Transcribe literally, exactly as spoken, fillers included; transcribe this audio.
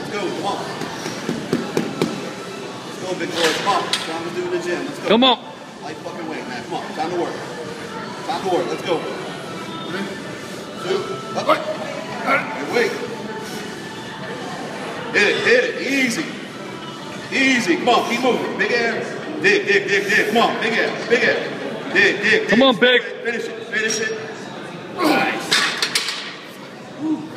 Let's go. Come on. Let's go, big boy. Come on. Time to do the gym. Let's go. Come on. Light fucking weight, man. Come on. Time to work. Time to work. Let's go. Three, two, up. Good weight. Hit it. Hit it. Easy. Easy. Come on. Keep moving. Big air. Dig, dig, dig, dig. Come on. Big air. Big air. Dig, dig, dig. Come on, big. Finish it. Finish it. Nice. Woo.